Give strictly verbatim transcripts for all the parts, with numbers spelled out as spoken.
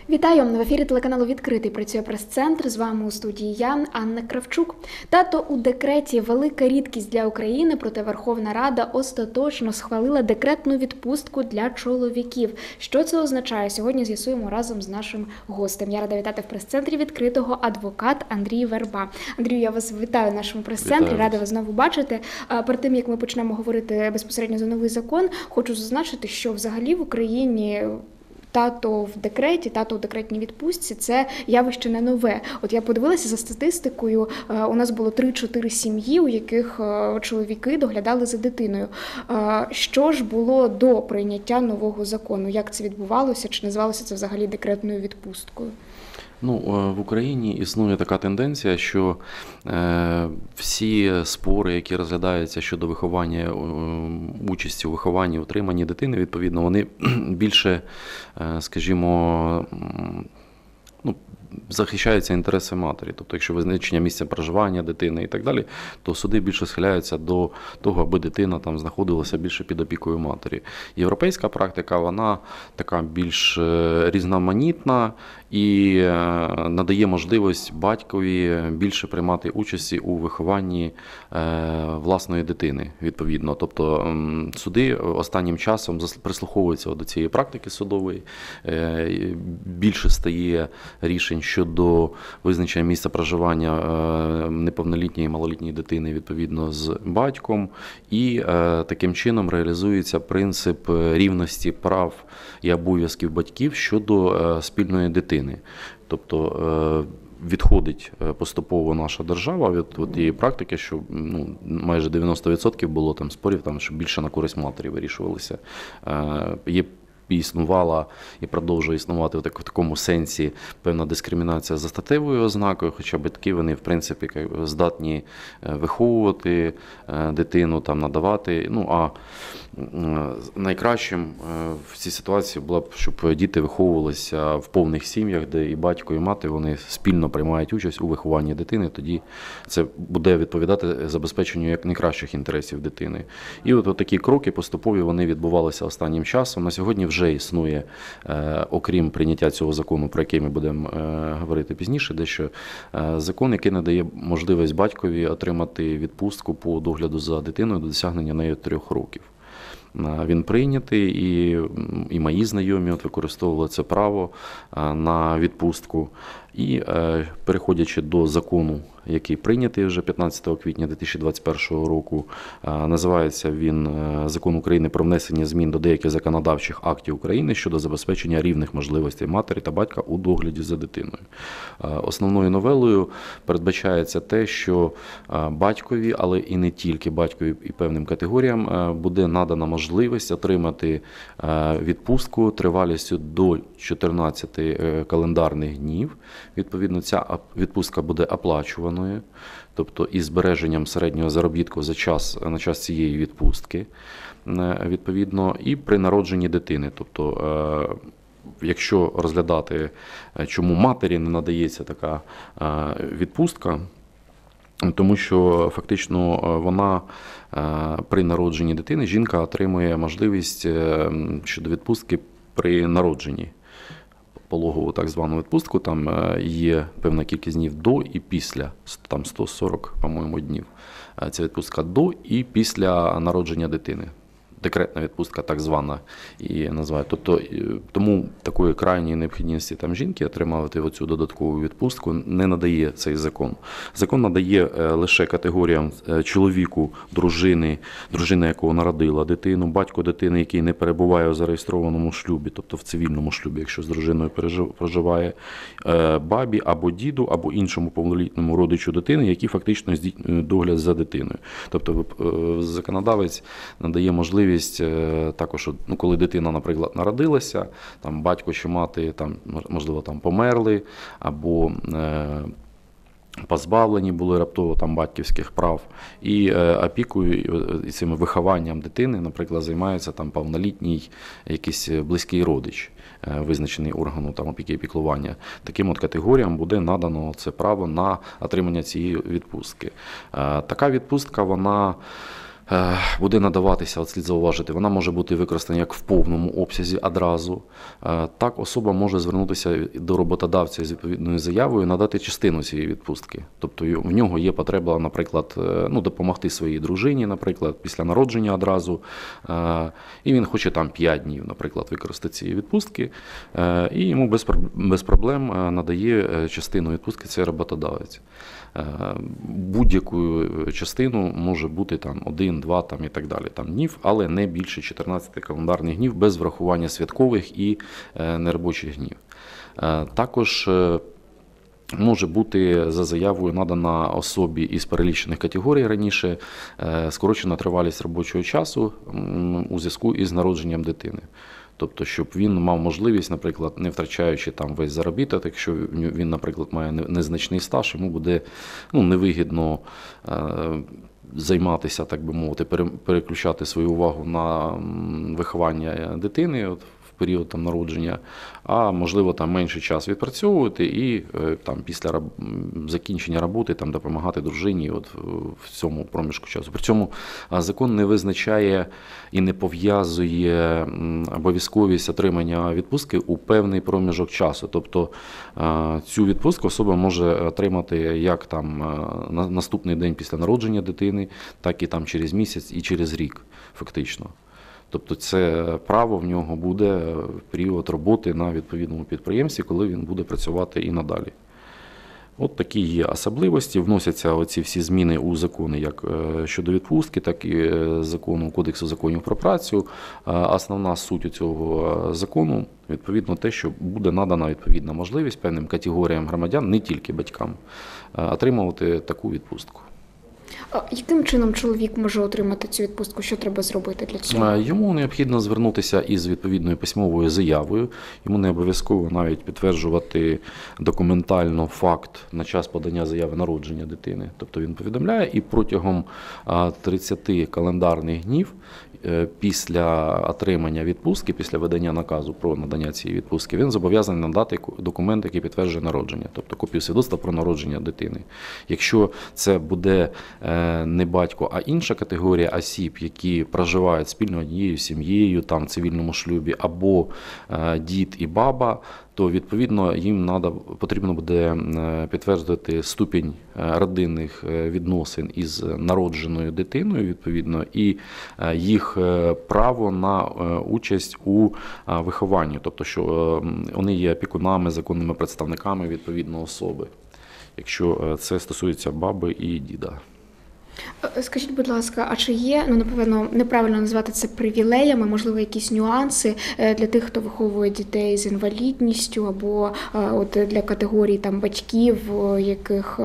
Вітаю! В ефірі телеканалу «Відкритий» працює прес-центр. З вами у студії я, Анна Кравчук. Тато у декреті – велика рідкість для України, проте Верховна Рада остаточно схвалила декретну відпустку для чоловіків. Що це означає? Сьогодні з'ясуємо разом з нашим гостем. Я рада вітати в прес-центрі «Відкритого» адвокат Андрій Верба. Андрію, я вас вітаю в нашому прес-центрі, рада вас знову бачити. Перед тим, як ми почнемо говорити безпосередньо за новий закон, хочу зазначити, що взагалі в Україні тато в декреті, тато в декретній відпустці – це явище не нове. От я подивилася за статистикою, у нас було три-чотири сім'ї, у яких чоловіки доглядали за дитиною. Що ж було до прийняття нового закону? Як це відбувалося? Чи називалося це взагалі декретною відпусткою? Ну, в Україні існує така тенденція, що е, всі спори, які розглядаються щодо виховання, е, участі у вихованні, утриманні дитини, відповідно, вони більше, е, скажімо, ну, захищаються інтереси матері. Тобто, якщо визначення місця проживання дитини і так далі, то суди більше схиляються до того, аби дитина там знаходилася більше під опікою матері. Європейська практика, вона така більш різноманітна і надає можливість батькові більше приймати участі у вихованні власної дитини, відповідно. Тобто суди останнім часом прислуховуються до цієї практики судової, більше стає рішень щодо визначення місця проживання неповнолітньої і малолітньої дитини відповідно з батьком, і таким чином реалізується принцип рівності прав і обов'язків батьків щодо спільної дитини. Тобто відходить поступово наша держава від тієї практики, що ну, майже дев'яносто відсотків було там спорів, там, що більше на користь матері вирішувалися. Є існувала і продовжує існувати в такому сенсі певна дискримінація за статевою ознакою, хоча батьки, вони, в принципі, здатні виховувати дитину, там, надавати. Ну, а найкращим в цій ситуації було б, щоб діти виховувалися в повних сім'ях, де і батько, і мати, вони спільно приймають участь у вихованні дитини, тоді це буде відповідати забезпеченню як найкращих інтересів дитини. І от, от такі кроки поступові вони відбувалися останнім часом. На сьогодні вже Вже існує, окрім прийняття цього закону, про який ми будемо говорити пізніше, дещо закон, який надає можливість батькові отримати відпустку по догляду за дитиною до досягнення нею трьох років. Він прийнятий, і, і мої знайомі от використовували це право на відпустку. І переходячи до закону, який прийнятий вже п'ятнадцятого квітня дві тисячі двадцять першого року, називається він «Закон України про внесення змін до деяких законодавчих актів України щодо забезпечення рівних можливостей матері та батька у догляді за дитиною». Основною новелою передбачається те, що батькові, але і не тільки батькові, і певним категоріям буде надана можливість отримати відпустку тривалістю до чотирнадцяти календарних днів. Відповідно, ця відпустка буде оплачуваною, тобто із збереженням середнього заробітку за час, на час цієї відпустки, відповідно, і при народженні дитини. Тобто, якщо розглядати, чому матері не надається така відпустка, тому що фактично вона при народженні дитини, жінка отримує можливість щодо відпустки при народженні. Пологову так звану відпустку, там є певна кількість днів до і після, там сто сорок, по-моєму, днів. Ця відпустка до і після народження дитини. Декретна відпустка так звана і називають. Тобто, тому такої крайньої необхідності там жінки отримувати оцю додаткову відпустку не надає цей закон. Закон надає лише категоріям чоловіку, дружини, дружина якого народила дитину, батько дитини, який не перебуває у зареєстрованому шлюбі, тобто в цивільному шлюбі, якщо з дружиною проживає, бабі або діду, або іншому повнолітньому родичу дитини, які фактично здійснюють догляд за дитиною. Тобто законодавець надає можливість також, ну, коли дитина, наприклад, народилася, там батько чи мати, там, можливо, там померли, або е, позбавлені були раптово там батьківських прав, і е, опікою і цим вихованням дитини, наприклад, займається там повнолітній якийсь близький родич, е, визначений органом там опіки і піклування. Таким от категоріям буде надано це право на отримання цієї відпустки. Е, така відпустка, вона буде надаватися, от слід зауважити, вона може бути використана як в повному обсязі одразу. Так, особа може звернутися до роботодавця з відповідною заявою, надати частину цієї відпустки. Тобто в нього є потреба, наприклад, ну, допомогти своїй дружині, наприклад, після народження одразу, і він хоче там п'ять днів, наприклад, використати цієї відпустки, і йому без проблем надає частину відпустки цей роботодавець. Будь-яку частину може бути там один, два там, і так далі там, днів, але не більше чотирнадцяти календарних днів без врахування святкових і неробочих днів. Також може бути за заявою надана особі із перелічених категорій раніше скорочена тривалість робочого часу у зв'язку із народженням дитини. Тобто, щоб він мав можливість, наприклад, не втрачаючи там весь заробіток, якщо він, наприклад, має незначний стаж, йому буде ну, невигідно е, займатися, так би мовити, переключати свою увагу на виховання дитини от, в період там, народження, а можливо там менший час відпрацьовувати і там після закінчення роботи там допомагати дружині от в цьому проміжку часу. При цьому закон не визначає і не пов'язує обов'язковість отримання відпустки у певний проміжок часу. Тобто цю відпустку особа може отримати як там на наступний день після народження дитини, так і там через місяць і через рік фактично. Тобто це право в нього буде в період роботи на відповідному підприємстві, коли він буде працювати і надалі. От такі є особливості. Вносяться оці всі зміни у закони, як щодо відпустки, так і закону Кодексу законів про працю. Основна суть цього закону, відповідно, те, що буде надана відповідна можливість певним категоріям громадян, не тільки батькам, отримувати таку відпустку. А яким чином чоловік може отримати цю відпустку? Що треба зробити для цього? Йому необхідно звернутися із відповідною письмовою заявою. Йому не обов'язково навіть підтверджувати документально факт на час подання заяви народження дитини. Тобто він повідомляє і протягом тридцяти календарних днів після отримання відпустки, після видання наказу про надання цієї відпустки, він зобов'язаний надати документ, який підтверджує народження, тобто копію свідоцтва про народження дитини. Якщо це буде не батько, а інша категорія осіб, які проживають спільно однією сім'єю, там в цивільному шлюбі, або дід і баба, то відповідно їм надо, потрібно буде підтвердити ступінь родинних відносин із народженою дитиною, відповідно, і їх право на участь у вихованні, тобто що вони є опікунами, законними представниками відповідної особи, якщо це стосується баби і діда. Скажіть, будь ласка, а чи є, ну, напевно, неправильно назвати це привілеями, можливо, якісь нюанси для тих, хто виховує дітей з інвалідністю, або от для категорій там батьків, яких,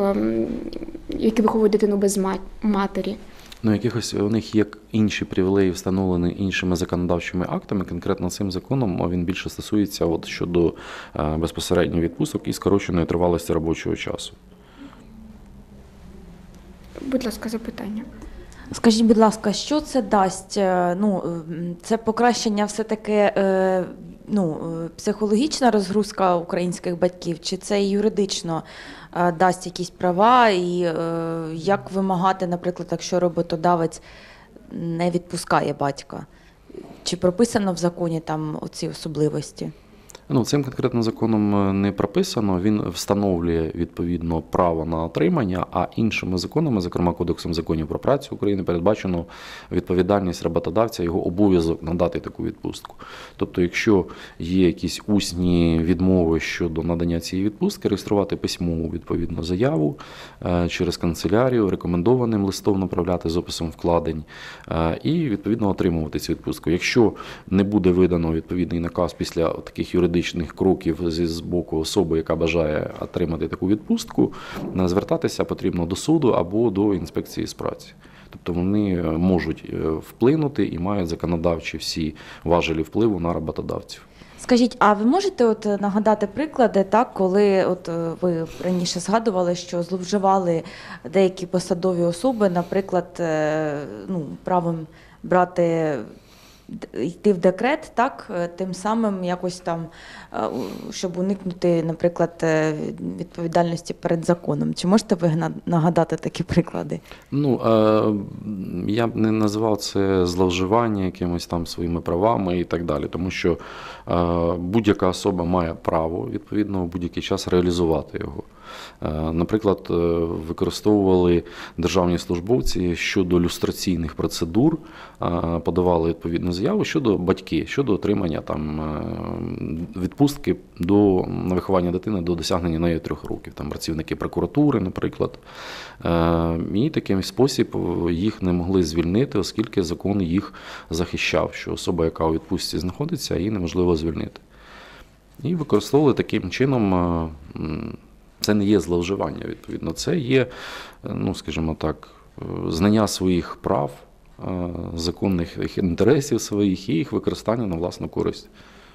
які виховують дитину без матері? Ну, якихось у них є інші привілеї, встановлені іншими законодавчими актами. Конкретно цим законом він більше стосується от щодо безпосередньо відпусток і скороченої тривалості робочого часу. Будь ласка, запитання. Скажіть, будь ласка, що це дасть? Ну, це покращення все-таки ну, психологічна розгрузка українських батьків, чи це юридично дасть якісь права, і як вимагати, наприклад, якщо роботодавець не відпускає батька? Чи прописано в законі там оці особливості? Ну, цим конкретним законом не прописано, він встановлює відповідно право на отримання, а іншими законами, зокрема Кодексом законів про працю України, передбачено відповідальність роботодавця, його обов'язок надати таку відпустку. Тобто, якщо є якісь усні відмови щодо надання цієї відпустки, реєструвати письмову відповідну заяву через канцелярію, рекомендованим листом направляти з описом вкладень і відповідно отримувати цю відпустку. Якщо не буде видано відповідний наказ після таких юридичних кроків з боку особи, яка бажає отримати таку відпустку, звертатися потрібно до суду або до інспекції з праці. Тобто вони можуть вплинути і мають законодавчі всі важелі впливу на роботодавців. Скажіть, а ви можете от нагадати приклади, так, коли от ви раніше згадували, що зловживали деякі посадові особи, наприклад, ну, правом брати д- йти в декрет, так, е, тим самим якось там, е, у- щоб уникнути, наприклад, е, відповідальності перед законом. Чи можете ви гна- нагадати такі приклади? Ну, е, я б не називав це зловживання якимось там своїми правами і так далі, тому що е, будь-яка особа має право, відповідно, в будь-який час реалізувати його. Е, Наприклад, е, використовували державні службовці щодо люстраційних процедур, е, подавали відповідну заяву щодо батьки, щодо отримання там е, відпустки до на виховання дитини до досягнення нею трьох років. Там працівники прокуратури, наприклад. Е, І таким спосіб їх не могли звільнити, оскільки закон їх захищав, що особа, яка у відпустці знаходиться, її неможливо звільнити. І використовували таким чином. е, м, Це не є зловживання, відповідно. Це є, е, ну, скажімо так, е, знання своїх прав, е, законних інтересів своїх і їх використання на власну користь.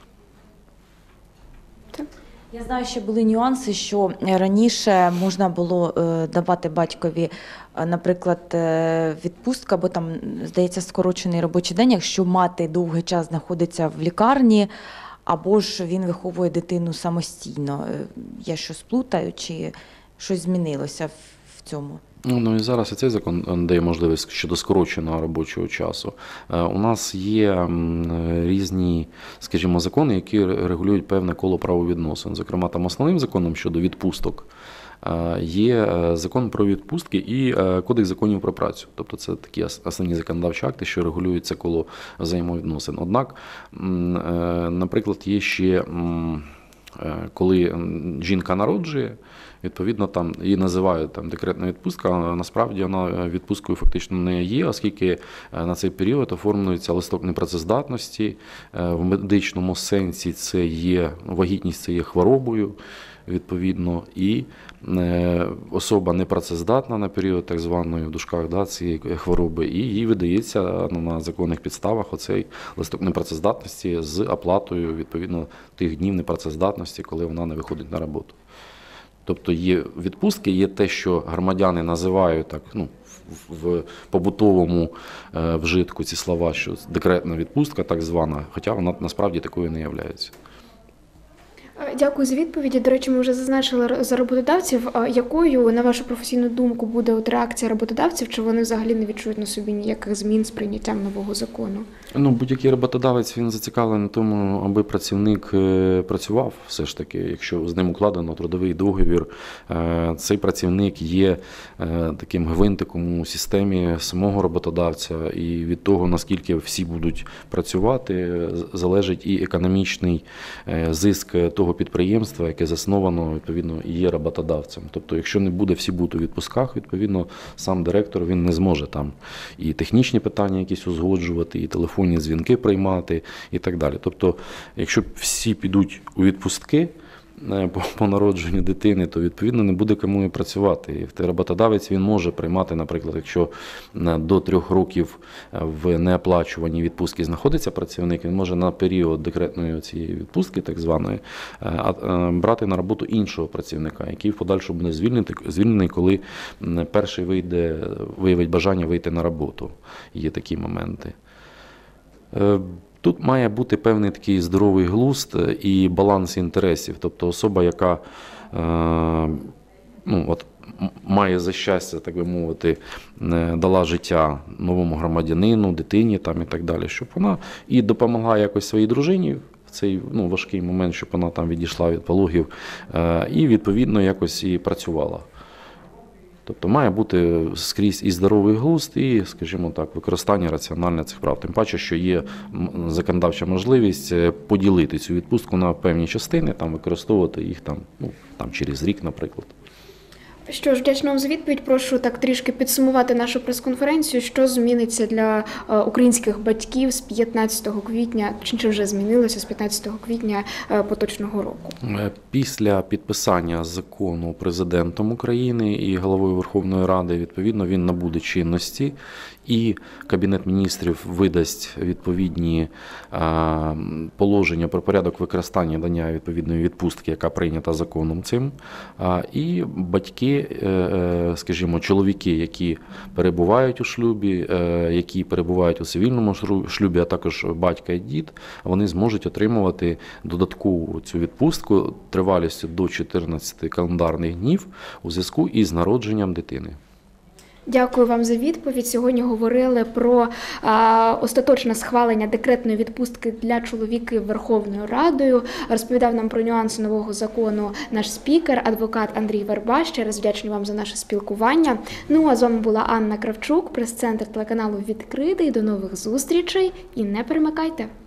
Я знаю, що були нюанси, що раніше можна було е, давати батькові, е, наприклад, е, відпустку, або там, здається, скорочений робочий день, якщо мати довгий час знаходиться в лікарні, або ж він виховує дитину самостійно. Е, Я щось плутаю, чи щось змінилося в, в цьому? Ну, ну і зараз і цей закон дає можливість щодо скороченого робочого часу. Е, У нас є м, різні, скажімо, закони, які регулюють певне коло правовідносин. Зокрема, там основним законом щодо відпусток е, є е, закон про відпустки і е, Кодекс законів про працю. Тобто це такі ос- основні законодавчі акти, що регулюють це коло взаємовідносин. Однак, м, е, наприклад, є ще, м, е, коли м, жінка народжує, відповідно, там її називають там декретна відпустка, а насправді вона відпусткою фактично не є, оскільки е, на цей період оформлюється листок непрацездатності. Е, В медичному сенсі це є вагітність, це є хворобою, відповідно, і е, особа непрацездатна на період так званої в дужках, да, цієї хвороби, і їй видається ну, на законних підставах оцей листок непрацездатності з оплатою відповідно тих днів непрацездатності, коли вона не виходить на роботу. Тобто є відпустки, є те, що громадяни називають так, ну, в, в побутовому е, вжитку ці слова, що декретна відпустка так звана, хоча вона насправді такою не є. Е, Дякую за відповіді. До речі, ми вже зазначили р- за роботодавців. А якою, на вашу професійну думку, буде от реакція роботодавців, чи вони взагалі не відчують на собі ніяких змін з прийняттям нового закону? Ну, будь-який роботодавець, він зацікавлений в тому, аби працівник е, працював все ж таки. Якщо з ним укладено трудовий договір, е, цей працівник є е, таким гвинтиком у системі самого роботодавця, і від того, наскільки всі будуть працювати, з- залежить і економічний е, зиск того підприємства, яке засновано, відповідно, і є роботодавцем. Тобто, якщо не буде всі бути у відпусках, відповідно, сам директор, він не зможе там і технічні питання якісь узгоджувати, і телефонні дзвінки приймати і так далі. Тобто, якщо всі підуть у відпустки е, по, по народженню дитини, то відповідно не буде кому і працювати. І той роботодавець він може приймати, наприклад, якщо е, до трьох років е, в неоплачуваній відпустці знаходиться працівник, він може на період декретної цієї відпустки, так званої, е, а- е, брати на роботу іншого працівника, який в подальшому буде звільнений, звільнений, коли м, перший вийде, виявить бажання вийти на роботу. Є такі моменти. Е, Тут має бути певний такий здоровий глузд і баланс інтересів. Тобто особа, яка е, ну, от, м- має за щастя, так би мовити, е, дала життя новому громадянину, дитині там, і так далі, щоб вона і допомогла якось своїй дружині в цей ну, важкий момент, щоб вона там відійшла від пологів, е, і відповідно якось і працювала. Тобто має бути скрізь і здоровий глузд, і, скажімо так, використання раціональне цих прав. Тим паче, що є м, законодавча можливість е, поділити цю відпустку на певні частини, там, використовувати їх там, ну, там, через рік, наприклад. Що ж, вдячна вам за відповідь. Прошу так трішки підсумувати нашу прес-конференцію. Що зміниться для е, українських батьків з п'ятнадцятого квітня, чи чи вже змінилося з п'ятнадцятого квітня е, поточного року? Е, Після підписання закону президентом України і головою Верховної Ради, відповідно, він набуде чинності, і Кабінет міністрів видасть відповідні а, положення про порядок використання дання відповідної відпустки, яка прийнята законом цим. А, і батьки, скажімо, чоловіки, які перебувають у шлюбі, які перебувають у цивільному шлюбі, а також батька і дід, вони зможуть отримувати додаткову цю відпустку тривалістю до чотирнадцяти календарних днів у зв'язку із народженням дитини. Дякую вам за відповідь. Сьогодні говорили про а, остаточне схвалення декретної відпустки для чоловіків Верховною Радою. Розповідав нам про нюанси нового закону наш спікер, адвокат Андрій Верба. Ще раз вдячні вам за наше спілкування. Ну а з вами була Анна Кравчук, прес-центр телеканалу «Відкритий». До нових зустрічей і не перемикайте!